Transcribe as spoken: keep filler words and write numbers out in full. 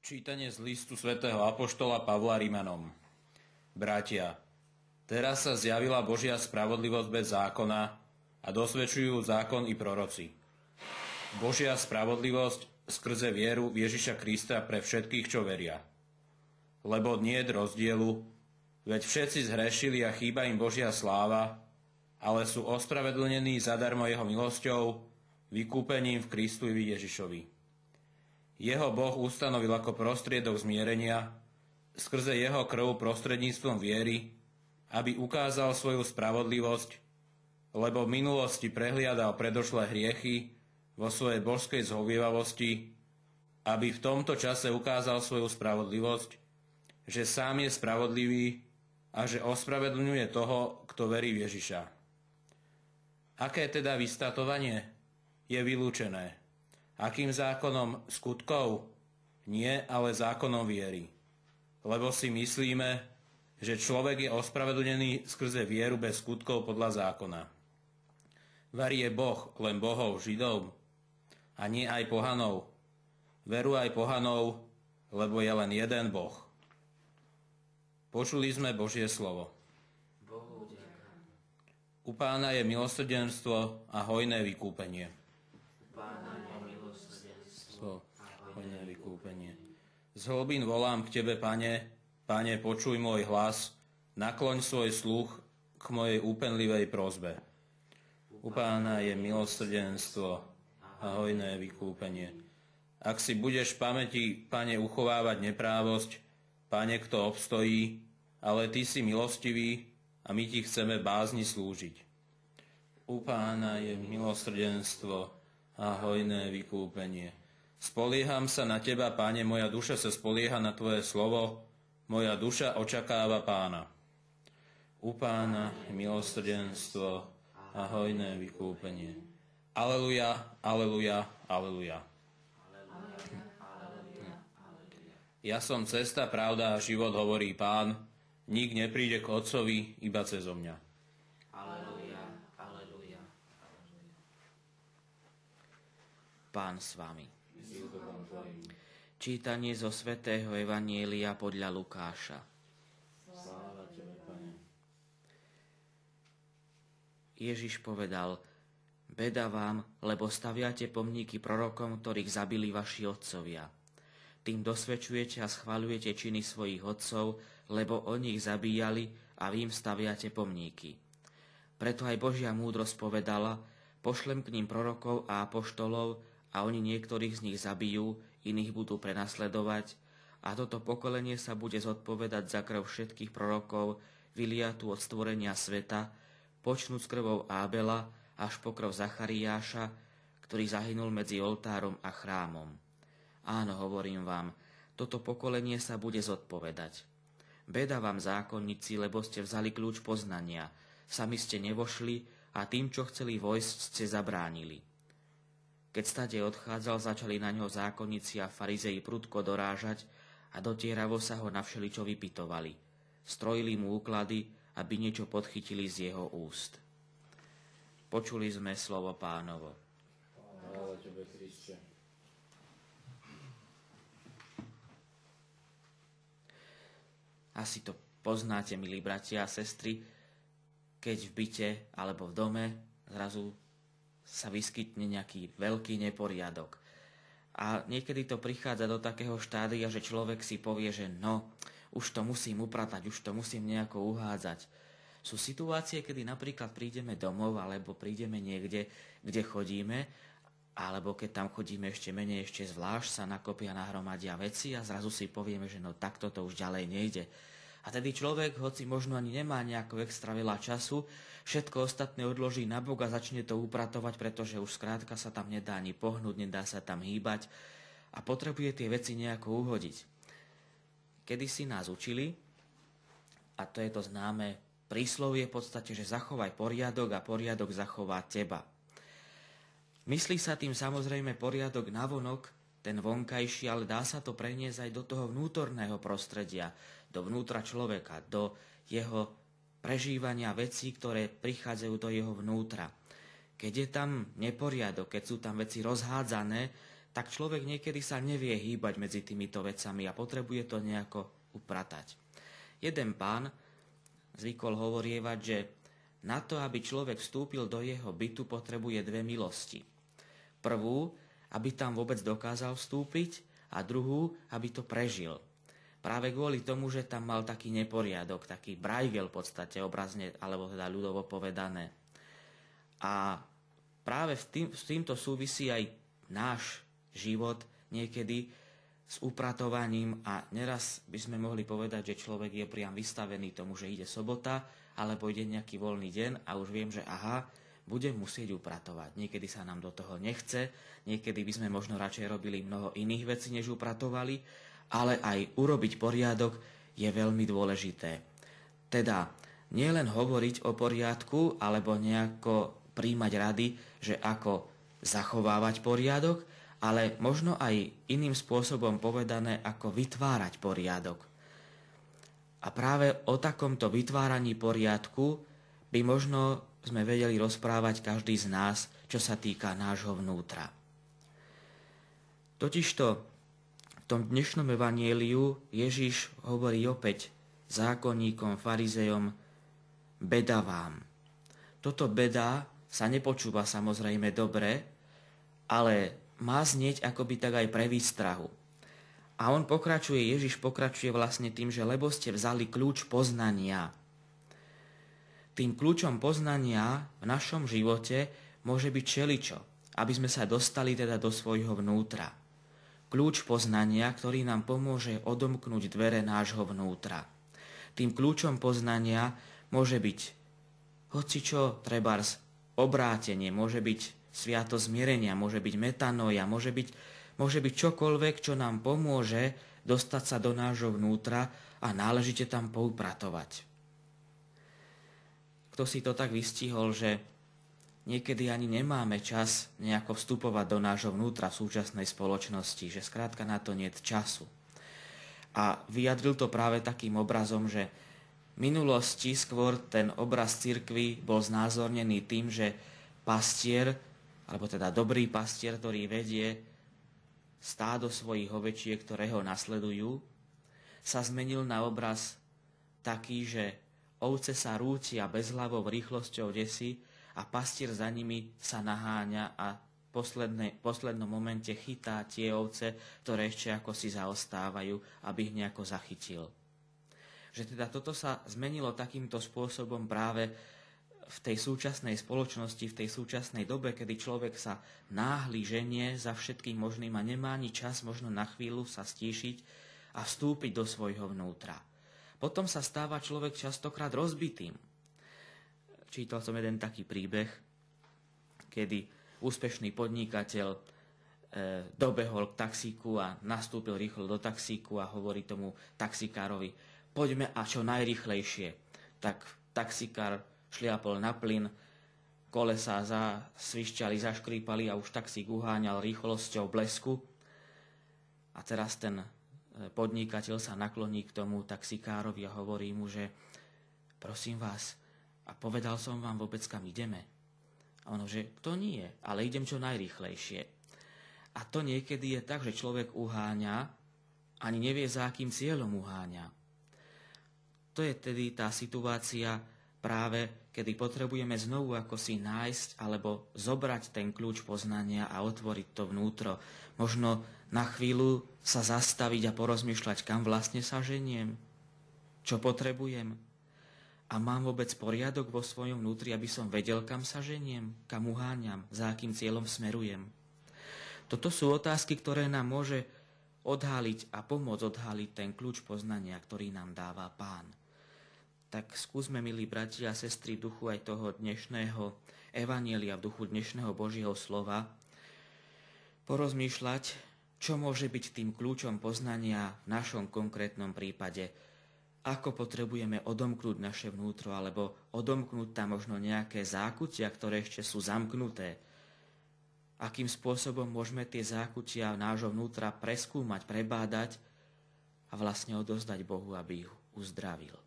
Čítanie z listu svätého apoštola Pavla Rimanom. Bratia, teraz sa zjavila Božia spravodlivosť bez zákona a dosvedčujú zákon i proroci. Božia spravodlivosť skrze vieru v Ježiša Krista pre všetkých, čo veria. Lebo niet rozdielu, veď všetci zhrešili a chýba im Božia sláva, ale sú ospravedlnení zadarmo jeho milosťou, vykúpením v Kristovi Ježišovi. Jeho Boh ustanovil ako prostriedok zmierenia skrze jeho krv prostredníctvom viery, aby ukázal svoju spravodlivosť, lebo v minulosti prehliadal predošlé hriechy vo svojej božskej zhovievavosti, aby v tomto čase ukázal svoju spravodlivosť, že sám je spravodlivý a že ospravedlňuje toho, kto verí v Ježiša. Aké teda vystatovanie? Je vylúčené. Akým zákonom skutkov? Nie, ale zákonom viery. Lebo si myslíme, že človek je ospravedlnený skrze vieru bez skutkov podľa zákona. Vari je Boh len bohov Židov a nie aj pohanov. Veru aj pohanov, lebo je len jeden Boh. Počuli sme Božie slovo. Bohu vďaka. U Pána je milosrdenstvo a hojné vykúpenie. Pána je milosrdenstvo a hojné vykúpenie. Z hlbín volám k Tebe, Pane, Pane, počuj môj hlas, nakloň svoj sluch k mojej úpenlivej prosbe. U Pána je milosrdenstvo a hojné vykúpenie. Ak si budeš v pamäti, Pane, uchovávať neprávosť, Pane, kto obstojí, ale Ty si milostivý a my Ti chceme bázni slúžiť. U Pána je milosrdenstvo a hojné vykúpenie. Spolieham sa na Teba, Pane, moja duša sa spolieha na Tvoje slovo, moja duša očakáva Pána. U Pána je milosrdenstvo a hojné vykúpenie. Aleluja, aleluja, aleluja. Ja som cesta, pravda a život, hovorí Pán. Nik nepríde k Otcovi iba cezo mňa. Aleluja, aleluja. Pán s vami. Čítanie zo svätého Evanjelia podľa Lukáša. Sláva Tebe, Pane. Ježiš povedal: Beda vám, lebo staviate pomníky prorokom, ktorých zabili vaši otcovia. Tým dosvedčujete a schvaľujete činy svojich otcov, lebo oni ich zabíjali a vy im staviate pomníky. Preto aj Božia múdrosť povedala: Pošlem k ním prorokov a apoštolov, a oni niektorých z nich zabijú, iných budú prenasledovať, a toto pokolenie sa bude zodpovedať za krv všetkých prorokov, vyliatú od stvorenia sveta, počnúc krvou Ábela až po krv Zachariáša, ktorý zahynul medzi oltárom a chrámom. Áno, hovorím vám, toto pokolenie sa bude zodpovedať. Beda vám, zákonníci, lebo ste vzali kľúč poznania, sami ste nevošli a tým, čo chceli vojsť, ste zabránili. Keď stade odchádzal, začali na ňo zákonníci a farizei prudko dorážať a dotieravo sa ho na všeličo vypytovali. Strojili mu úklady, aby niečo podchytili z jeho úst. Počuli sme slovo Pánovo. Sláva Tebe, Kriste. Asi to poznáte, milí bratia a sestry, keď v byte alebo v dome zrazu sa vyskytne nejaký veľký neporiadok. A niekedy to prichádza do takého štádia, že človek si povie, že no, už to musím upratať, už to musím nejako uhádzať. Sú situácie, kedy napríklad prídeme domov, alebo prídeme niekde, kde chodíme, alebo keď tam chodíme ešte menej, ešte zvlášť sa nakopia, nahromadia veci a zrazu si povieme, že no takto to už ďalej nejde. A tedy človek, hoci možno ani nemá nejako extra veľa času, všetko ostatné odloží na bok a začne to upratovať, pretože už skrátka sa tam nedá ani pohnúť, nedá sa tam hýbať a potrebuje tie veci nejako uhodiť. Kedy si nás učili, a to je to známe príslovie v podstate, že zachovaj poriadok a poriadok zachová teba. Myslí sa tým samozrejme poriadok navonok, ten vonkajší, ale dá sa to preniesť aj do toho vnútorného prostredia, dovnútra človeka, do jeho prežívania vecí, ktoré prichádzajú do jeho vnútra. Keď je tam neporiadok, keď sú tam veci rozhádzané, tak človek niekedy sa nevie hýbať medzi týmito vecami a potrebuje to nejako upratať. Jeden pán zvykol hovorievať, že na to, aby človek vstúpil do jeho bytu, potrebuje dve milosti. Prvú, aby tam vôbec dokázal vstúpiť, a druhú, aby to prežil. Práve kvôli tomu, že tam mal taký neporiadok, taký brajgel v podstate, obrazne, alebo teda ľudovo povedané. A práve v tým, s týmto súvisí aj náš život niekedy s upratovaním a neraz by sme mohli povedať, že človek je priam vystavený tomu, že ide sobota alebo ide nejaký voľný deň a už viem, že aha, budem musieť upratovať. Niekedy sa nám do toho nechce, niekedy by sme možno radšej robili mnoho iných vecí, než upratovali, ale aj urobiť poriadok je veľmi dôležité. Teda nielen hovoriť o poriadku alebo nejako príjmať rady, že ako zachovávať poriadok, ale možno aj iným spôsobom povedané, ako vytvárať poriadok. A práve o takomto vytváraní poriadku by možno sme vedeli rozprávať každý z nás, čo sa týka nášho vnútra. Totižto v tom dnešnom evanjeliu Ježiš hovorí opäť zákonníkom, farizejom, beda vám. Toto beda sa nepočúva samozrejme dobre, ale má znieť akoby tak aj pre výstrahu. A on pokračuje, Ježiš pokračuje vlastne tým, že lebo ste vzali kľúč poznania. Tým kľúčom poznania v našom živote môže byť čeličo, aby sme sa dostali teda do svojho vnútra. Kľúč poznania, ktorý nám pomôže odomknúť dvere nášho vnútra. Tým kľúčom poznania môže byť hocičo, trebárs obrátenie, môže byť sviatosť zmierenia, môže byť metanoja, môže byť, môže byť čokoľvek, čo nám pomôže dostať sa do nášho vnútra a náležite tam poupratovať. Kto si to tak vystihol, že niekedy ani nemáme čas nejako vstupovať do nášho vnútra v súčasnej spoločnosti, že skrátka na to niet času. A vyjadril to práve takým obrazom, že v minulosti skôr ten obraz cirkvi bol znázornený tým, že pastier, alebo teda dobrý pastier, ktorý vedie stádo svojich ovečiek, ktoré ho nasledujú, sa zmenil na obraz taký, že ovce sa rútia bezhlavou rýchlosťou desí a pastier za nimi sa naháňa a v poslednom momente chytá tie ovce, ktoré ešte ako si zaostávajú, aby ich nejako zachytil. Že teda toto sa zmenilo takýmto spôsobom práve v tej súčasnej spoločnosti, v tej súčasnej dobe, kedy človek sa náhli ženie za všetkým možným a nemá ani čas možno na chvíľu sa stíšiť a vstúpiť do svojho vnútra. Potom sa stáva človek častokrát rozbitým. Čítal som jeden taký príbeh, kedy úspešný podnikateľ e, dobehol k taxíku a nastúpil rýchlo do taxíku a hovorí tomu taxikárovi, poďme a čo najrýchlejšie. Tak taxikár šliapol na plyn, kolesá zasvišťali, zaškrípali a už taxík uháňal rýchlosťou blesku. A teraz ten podnikateľ sa nakloní k tomu taxikárovi a hovorí mu, že prosím vás, a povedal som vám vôbec, kam ideme? A ono, že to nie, ale idem čo najrýchlejšie. A to niekedy je tak, že človek uháňa, ani nevie, za akým cieľom uháňa. To je tedy tá situácia práve, kedy potrebujeme znovu ako si nájsť alebo zobrať ten kľúč poznania a otvoriť to vnútro. Možno na chvíľu sa zastaviť a porozmýšľať, kam vlastne sa ženiem, čo potrebujem. A mám vôbec poriadok vo svojom vnútri, aby som vedel, kam sa ženiem, kam uháňam, za akým cieľom smerujem. Toto sú otázky, ktoré nám môže odhaliť a pomôcť odhaliť ten kľúč poznania, ktorý nám dáva Pán. Tak skúsme, milí bratia a sestry, v duchu aj toho dnešného evanjelia, v duchu dnešného Božieho slova, porozmýšľať, čo môže byť tým kľúčom poznania v našom konkrétnom prípade. Ako potrebujeme odomknúť naše vnútro, alebo odomknúť tam možno nejaké zákutia, ktoré ešte sú zamknuté. Akým spôsobom môžeme tie zákutia nášho vnútra preskúmať, prebádať a vlastne odozdať Bohu, aby ich uzdravil.